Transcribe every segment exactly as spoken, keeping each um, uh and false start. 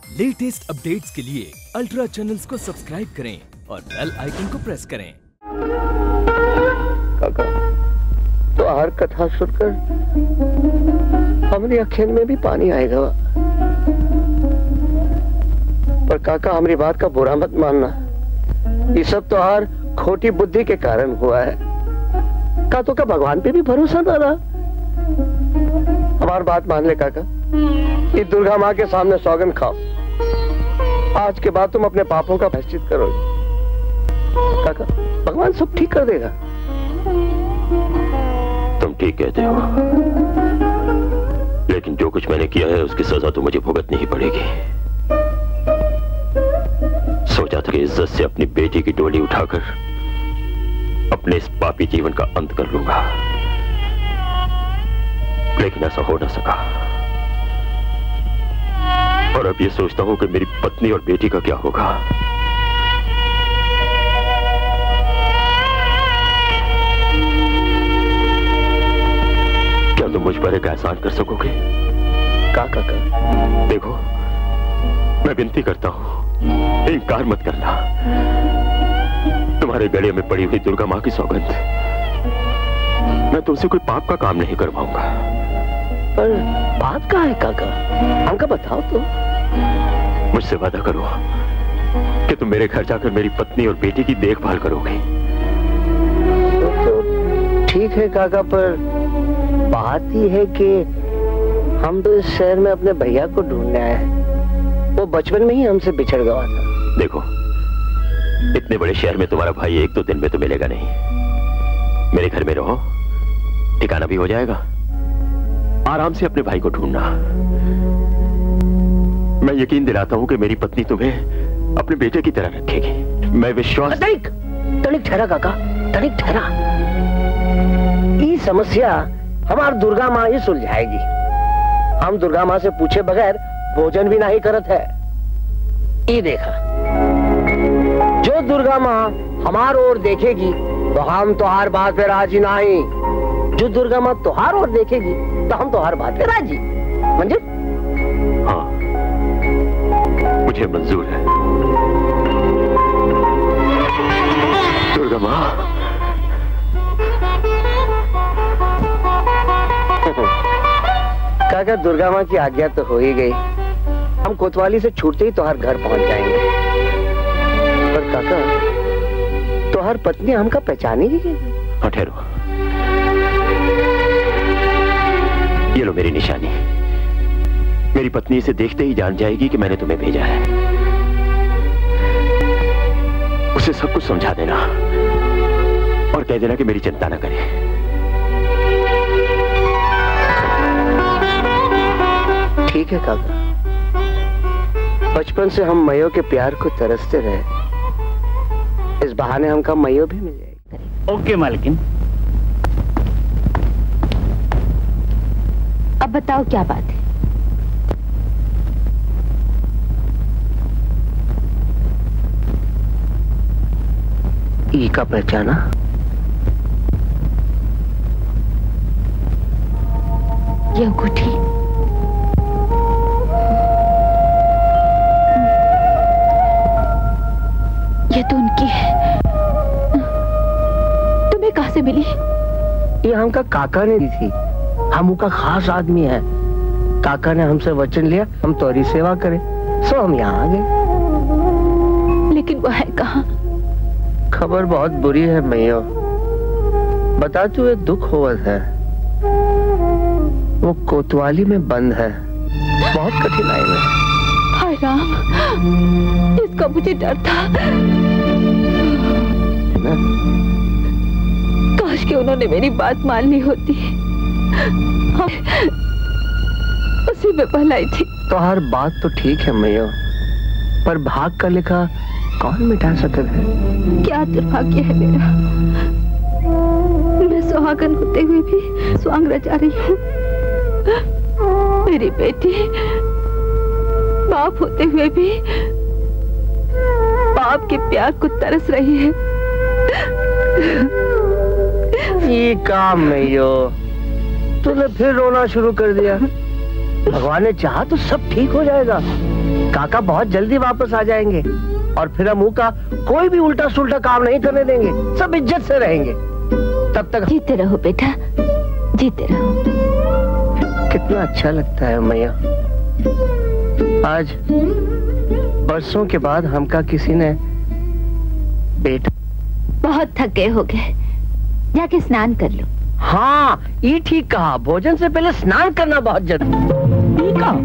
Latest updates के लिए ultra channels को सब्सक्राइब करें और बेल आइकन को प्रेस करें। काका, तो हर कथा सुनकर हमारी आंखें में भी पानी आएगा। पर काका, हमारी बात का बुरा मत मानना, ये सब तो हर खोटी बुद्धि के कारण हुआ है। का तो का भगवान पे भी भरोसा ना रहा। हमारी बात मान ले काका, ये दुर्गा माँ के सामने सौगंध खाओ, आज के बाद तुम अपने पापों का प्रायश्चित करोगे। काका, भगवान सब ठीक कर देगा। तुम ठीक कहते हो, लेकिन जो कुछ मैंने किया है उसकी सजा तो मुझे भुगतनी ही पड़ेगी। सोचा था कि इज्जत से अपनी बेटी की डोली उठाकर अपने इस पापी जीवन का अंत कर लूंगा, लेकिन ऐसा हो ना सका। और अब ये सोचता हूं कि मेरी पत्नी और बेटी का क्या होगा। क्या तुम मुझ पर एक एहसान कर सकोगे? का काका? देखो, मैं विनती करता हूं, इनकार मत करना। तुम्हारे गले में पड़ी हुई दुर्गा मां की सौगंध, मैं तुमसे कोई पाप का काम नहीं करवाऊंगा। पर बात क्या है काका? हमका बताओ तो। मुझसे वादा करो कि तुम मेरे घर जाकर मेरी पत्नी और बेटी की देखभाल करोगे। तो ठीक है काका, पर बात ही है कि हम तो इस शहर में अपने भैया को ढूंढने आए हैं। वो बचपन में ही हमसे बिछड़ गया था। देखो, इतने बड़े शहर में तुम्हारा भाई एक दो दिन में तो मिलेगा नहीं। मेरे घर में रहो, ठिकाना भी हो जाएगा। आराम से अपने भाई को ढूंढना। मैं यकीन दिलाता हूं कि मेरी पत्नी तुम्हें अपने बेटे की तरह रखेगी। मैं विश्वास। तनिक तनिक ठहरा काका, तनिक ठहरा। ये समस्या हमारी दुर्गा माँ ही सुलझाएगी। हम दुर्गा माँ से पूछे बगैर भोजन भी नहीं करत है। ये देखा, जो दुर्गा माँ हमार ओर देखेगी तो हम तुहार बात पे राजी नहीं। जो दुर्गा माँ तुहार ओर देखेगी तो हम तुहार बात पे राजी। मंजूर? हाँ, मुझे मंजूर है। दुर्गा माँ, काका, दुर्गा माँ की आज्ञा तो हो ही गई। हम कोतवाली से छूटते ही तुहार घर पहुंच जाएंगे। पर काका, तुहार पत्नी हमका पहचानेगी कैसे? हाँ, ठहरो। ये लो मेरी निशानी। मेरी पत्नी इसे देखते ही जान जाएगी कि मैंने तुम्हें भेजा है। उसे सब कुछ समझा देना और कह देना कि मेरी चिंता ना करे। ठीक है काका, बचपन से हम मयो के प्यार को तरसते रहे, इस बहाने हमका मयो भी मिल जाएगी। ओके मालकिन। अब बताओ क्या बात है? ई का पहचाना? ये अंगूठी ये तो उनकी है। तुम्हें कहां से मिली? ये हमका काका ने दी थी। हम उनका खास आदमी है। काका ने हमसे वचन लिया हम तुम्हारी सेवा करें, सो हम यहाँ आ गए। लेकिन वो है कहाँ? खबर बहुत बुरी है मैयो, बताते हुए दुख होता है। वो कोतवाली में बंद है, बहुत कठिनाई में। हाय राम, इसका मुझे डर था। ना? काश कि उन्होंने मेरी बात मान ली होती। उसी में भलाई थी। तो हर बात तो ठीक है मैयो, पर भाग का लिखा कौन मिटा सकता है? क्या दुर्भाग्य है मेरा। मैं सुहागन होते हुए भी स्वांग रचा रही हूँ। मेरी बेटी बाप होते हुए भी बाप के प्यार को तरस रही है। ये काम मैयो, तूने फिर रोना शुरू कर दिया। भगवान ने चाहा तो सब ठीक हो जाएगा। काका बहुत जल्दी वापस आ जाएंगे और फिर हम का कोई भी उल्टा सुल्टा काम नहीं करने देंगे, सब इज्जत से रहेंगे। तब तक जीते रहो बेटा, जीते रहो। कितना अच्छा लगता है मैया, आज बरसों के बाद हमका किसी ने बेटा। बहुत थक गए हो गए, जाके स्नान कर लो। हाँ ये ठीक कहा, भोजन से पहले स्नान करना बहुत जरूरी। ठीक कहा।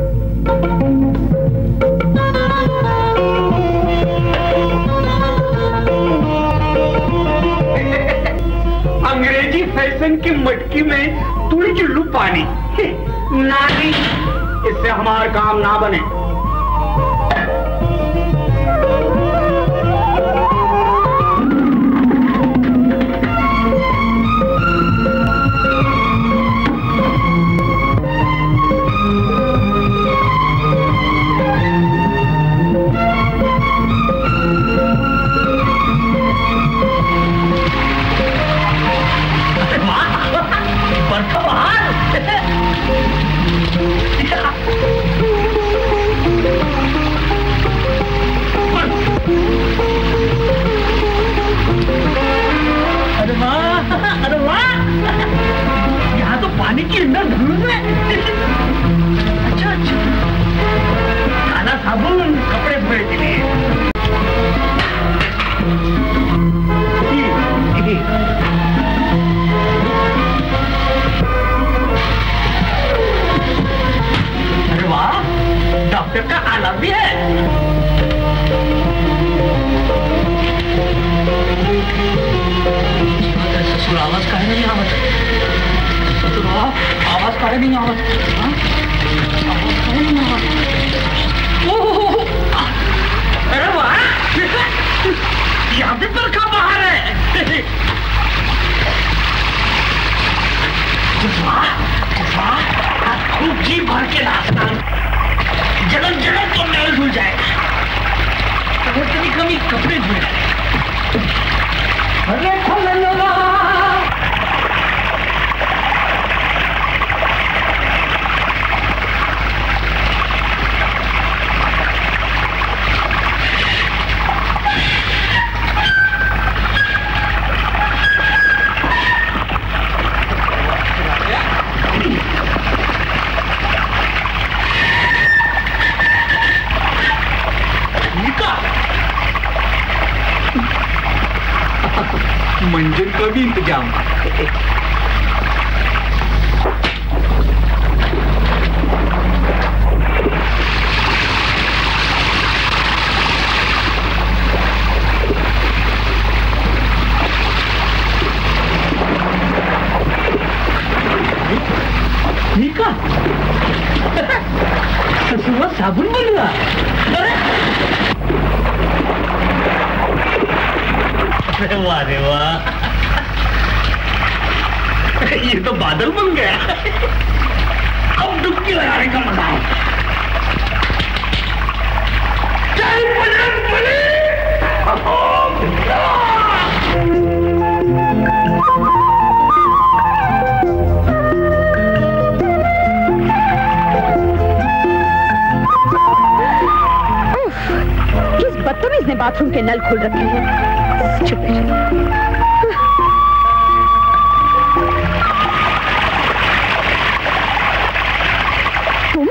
अंग्रेजी फैशन की मटकी में तुड़ी चुल्लू पानी नानी, इससे हमारा काम ना बने। अरे वाह, अरे वाह, यहाँ तो पानी की अंदर धूल है। अच्छा अच्छा, काला साबुन कपड़े धोने के लिए। अरे वाह, डॉक्टर का आला भी है। ससुर आवाज काहे नहीं आवत? ससुर आवाज काहे नहीं आवत? आवाज काहे नहीं आवत? ओह, अरे वाह, यहाँ भी बरखा बाहर है। खूब जी भर के नाचना, जलन जलन तो मेल धुल जाएगा। कभी कभी कपड़े धुल। अरे मंजन का भी इंतजाम। नीका ससुर साबुन बन रहा। अरे वाह रे वाह, ये तो बादल बन गया। अब डुबकी लगाने का मजा है। जय बजरंगबली। किस बदतमीज ने बाथरूम के नल खोल रखे हैं? चुप तुम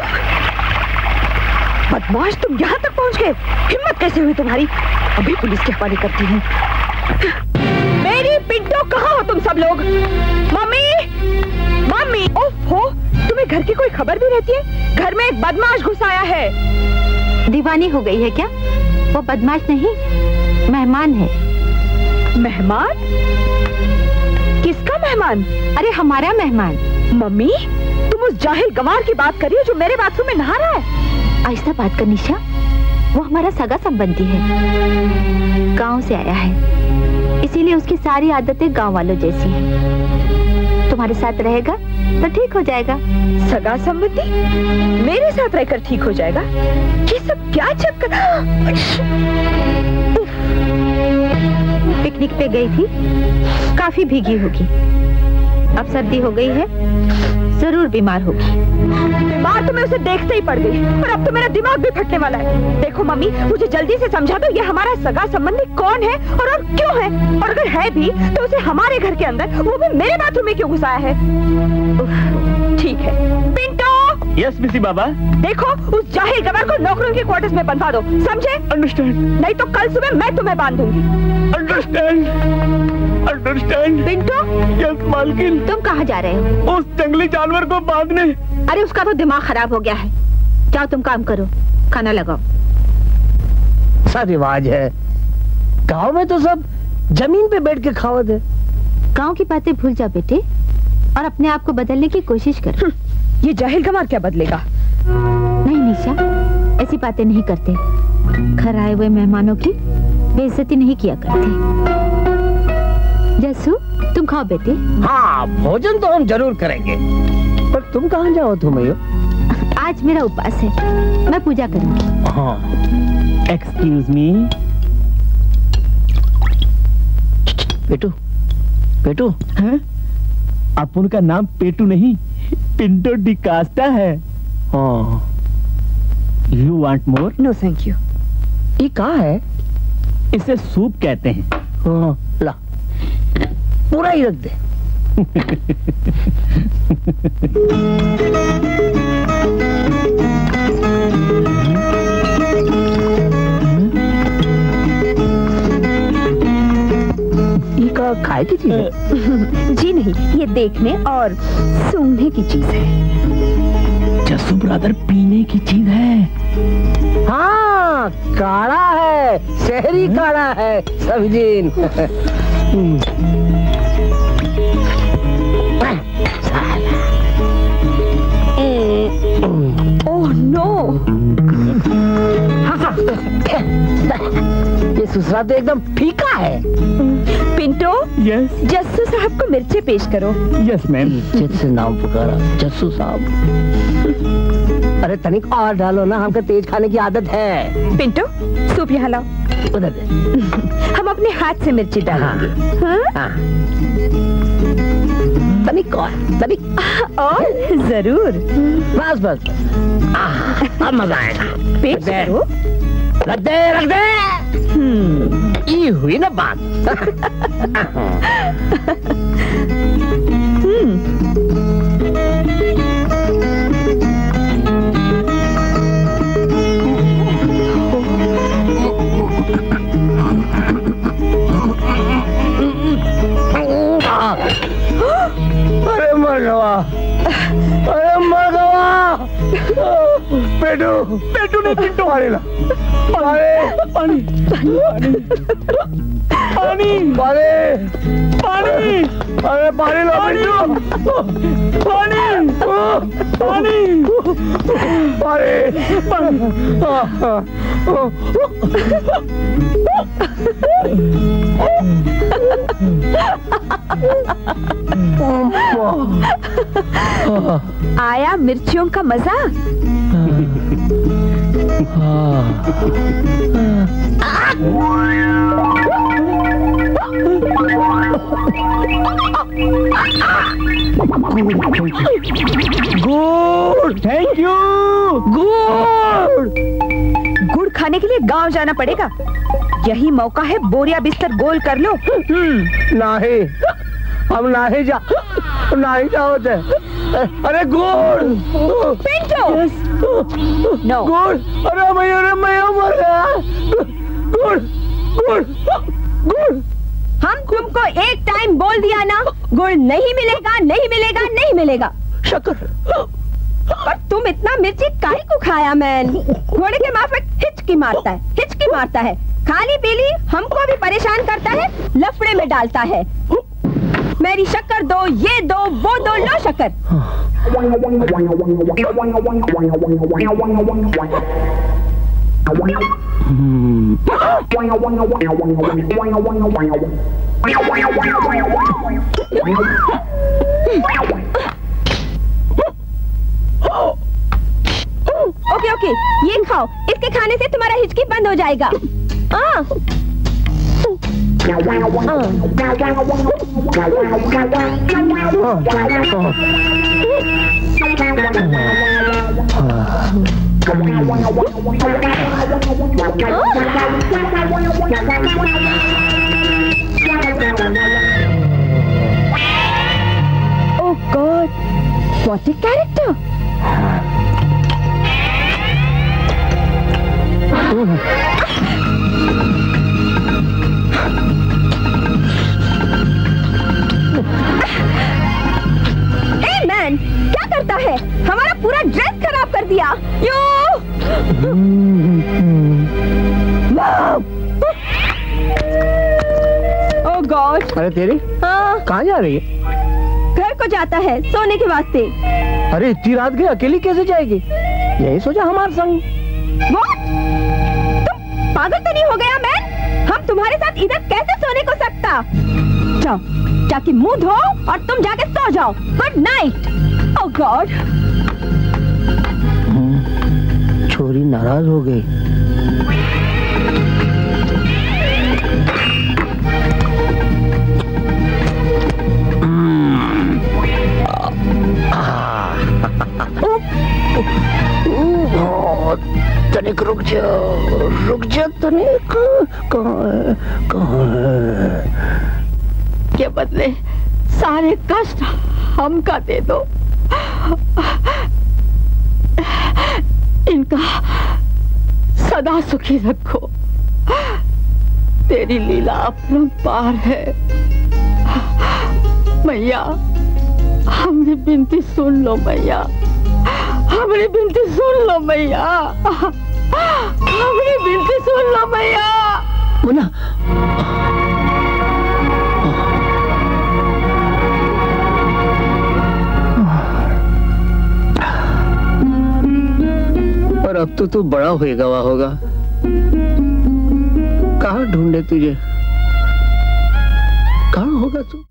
बदमाश, तुम यहाँ तक पहुँच गए। हिम्मत कैसे हुई तुम्हारी? अभी पुलिस के हवाले करती हूँ। मेरी पिंटो, कहाँ हो तुम सब लोग? मम्मी, मम्मी, ओफो, तुम्हें घर की कोई खबर भी रहती है? घर में एक बदमाश घुस आया है। दीवानी हो गई है क्या? वो बदमाश नहीं, मेहमान है। मेहमान? किसका मेहमान? अरे हमारा मेहमान। मम्मी, तुम उस जाहिल गंवार की बात कर रही हो जो मेरे बाथरूम में नहा रहा है? ऐसा बात कर निशा, वो हमारा सगा संबंधी है, गांव से आया है, इसीलिए उसकी सारी आदतें गांव वालों जैसी हैं। तुम्हारे साथ रहेगा तो ठीक हो जाएगा। सगा संबंधी मेरे साथ रहकर ठीक हो जाएगा? ये सब क्या चक्कर? पिकनिक पे गई थी, काफी भीगी होगी। अब सर्दी हो गई है, जरूर बीमार होगी। बीमार तो मैं उसे देखते ही पड़ गई, पर अब तो मेरा दिमाग भी फटने वाला है। देखो मम्मी, मुझे जल्दी से समझा दो, ये हमारा सगा संबंधी कौन है और, और क्यों है, और अगर है भी तो उसे हमारे घर के अंदर, वो भी मेरे बाथरूम में क्यों घुसाया है? ठीक है पिंटो। यस मिसी बाबा। देखो उस जाहिल गवार को नौकरों के क्वार्टर्स में बंधवा दो, समझे? अंडरस्टैंड। नहीं तो कल सुबह मैं तुम्हें बांध दूंगी। Understand understand. पिंटो। यस मालकिन। तुम कहाँ जा रहे हो? उस जंगली जानवर को बांधने। अरे उसका तो दिमाग खराब हो गया है। जाओ तुम काम करो, खाना लगाओ। सा रिवाज है गांव में, तो सब जमीन पे बैठ के खावत है। गांव की बातें भूल जा बेटे और अपने आप को बदलने की कोशिश कर। ये जाहिल गवार क्या बदलेगा? नहीं निशा, ऐसी बातें नहीं करते। घर आए हुए मेहमानों की बेइज्जती नहीं किया करते। जस्सू तुम खाओ बेटे। हाँ भोजन तो हम जरूर करेंगे, पर तुम कहाँ जाओ तुम्हें? आज मेरा उपवास है, मैं पूजा करूंगी। हाँ। Excuse me. पेटू पेटू हैं? अपन का नाम पेटू नहीं, पिंटो डिकास्टा है। हाँ। You want more? No thank you. ये कहाँ है? इसे सूप कहते हैं। हाँ, ला पूरा ही रख दे। ये का खाए की चीज है? जी नहीं, ये देखने और सूंघने की चीज है। जस्सू ब्रदर पीने की चीज है। हाँ काढ़ा है, शहरी काढ़ा है समझीन। ओह नो, ये सुसरा तो एकदम फीका है। पिंटो। यस। जस्सू साहब को मिर्चे पेश करो। Yes ma'am. इज्जत से नाम पुकारा, जस्सू साहब। अरे तनिक और डालो ना, हमको तेज खाने की आदत है। पिंटो सूप यहाँ लाओ। उधर दे। हम अपने हाथ से मिर्ची डालेंगे। हाँ? हाँ। तनिक और, तनिक और जरूर। बस बस आह, अब मजा आएगा। पेश करो। रख दे रख दे। हम्म, ये हुई ना बात। हम्म। अरे मर गवा, अरे मर गवा। पेटू पेटू ने पिंटो मारेला। अरे पानी पानी पानी पानी पानी। अरे पानी लो पिंटू। पानी पानी पानी। आया मिर्चियों का मजा। गुड़, थैंक यू। गुड़ गुड़ खाने के लिए गांव जाना पड़ेगा। यही मौका है, बोरिया बिस्तर गोल कर लो। नहीं, हम नहीं जा नहीं जाओते। अरे गुड़ पिंटो। नो गुड़। अरे मैं अरे मैं मर गया। गुड़ गुड़ गुड़। हम तुमको एक टाइम बोल दिया ना, गुड़ नहीं मिलेगा नहीं मिलेगा नहीं मिलेगा। शक्कर। पर तुम इतना मिर्ची काहे को खाया? मैन घोड़े के माफिक हिचकी मारता है हिचकी मारता है, खाली पीली हमको भी परेशान करता है, लफड़े में डालता है। मेरी शक्कर दो, ये दो, वो दो, लो शक्कर। ओके ओके, ये खाओ, इसके खाने से तुम्हारा हिचकी बंद हो जाएगा। हाँ। Oh God, what a character! Hey man, क्या करता है? हमारा पूरा ड्रेस खराब कर दिया। यो! Oh God! अरे तेरी हाँ, कहाँ जा रही है? घर को जाता है सोने के वास्ते। अरे इतनी रात गई अकेली कैसे जाएगी? यही सोचा हमारे संग। What? तुम पागल तो नहीं हो गया मैन? हम तुम्हारे साथ इधर कैसे सोने को सकता? जाओ, जाके मुंह धो और तुम जाके सो जाओ। Good night. Oh God. छोरी नाराज हो गई। तनिक रुक जा, रुक जा तनिक। कहाँ है, कहाँ है? के बदले सारे कष्ट हमका दे दो। इनका सदा सुखी रखो। तेरी लीला अपरंपार है। मैया, हमरी बिनती सुन लो मैया। हमरी बिनती सुन लो मैया। हमरी बिनती सुन लो मैया। मुन्ना, और अब तो तू बड़ा हुए गवा होगा। कहाँ ढूंढे तुझे? कहाँ होगा तू?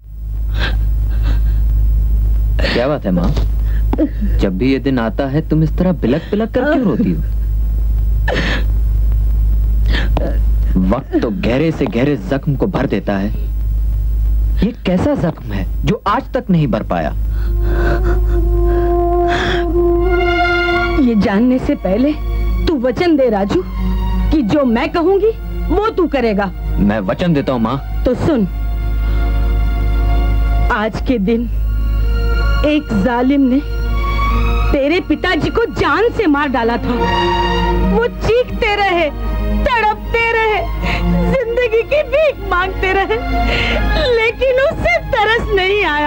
क्या बात है माँ? जब भी ये दिन आता है तुम इस तरह बिलक बिलक कर क्यों रोती हो? वक्त तो गहरे से गहरे जख्म को भर देता है। ये कैसा जख्म है जो आज तक नहीं भर पाया? ये जानने से पहले तू वचन दे राजू कि जो मैं कहूंगी वो तू करेगा। मैं वचन देता हूँ माँ। तो सुन, आज के दिन एक जालिम ने तेरे पिताजी को जान से मार डाला था। वो चीखते रहे, तड़पते रहे, जिंदगी की भीख मांगते रहे, लेकिन उसे तरस नहीं आया।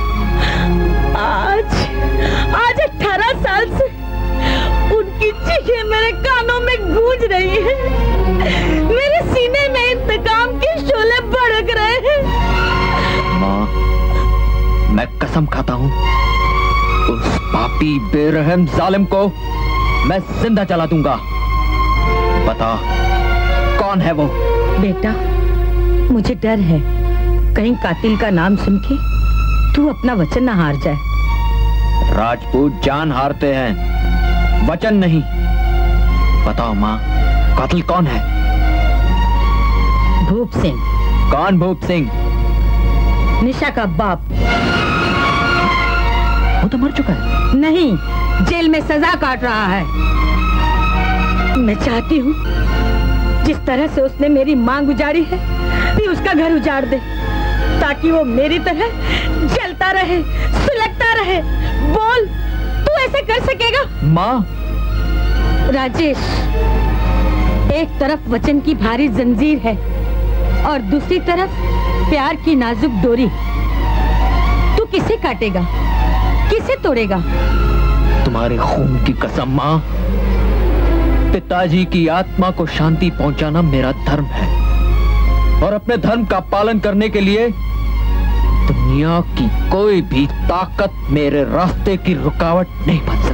आज आज अठारह साल से उनकी चीखें मेरे कानों में गूंज रही है। मेरे सीने में इंतकाम के शोले भड़क रहे हैं। माँ, मैं कसम खाता हूँ उस पापी बेरहम जालिम को मैं जिंदा जला दूंगा। बता, कौन है वो? बेटा, मुझे डर है कहीं कातिल का नाम सुन के तू अपना वचन न हार जाए। राजपूत जान हारते हैं, वचन नहीं। बताओ माँ, कातिल कौन है? भूप सिंह। कौन भूप सिंह? निशा का बाप। वो तो मर चुका है। नहीं, जेल में सजा काट रहा है। मैं चाहती हूँ जिस तरह से उसने मेरी मांग उजाड़ी है, भी उसका घर उजाड़ दे, ताकि वो मेरी तरह जलता रहे, सुलगता रहे। बोल, तू ऐसे कर सकेगा? माँ। राजेश, एक तरफ वचन की भारी जंजीर है और दूसरी तरफ प्यार की नाजुक डोरी। तू किसे काटेगा, किसे तोड़ेगा? तुम्हारे खून की कसम माँ, पिताजी की आत्मा को शांति पहुंचाना मेरा धर्म है, और अपने धर्म का पालन करने के लिए दुनिया की कोई भी ताकत मेरे रास्ते की रुकावट नहीं बन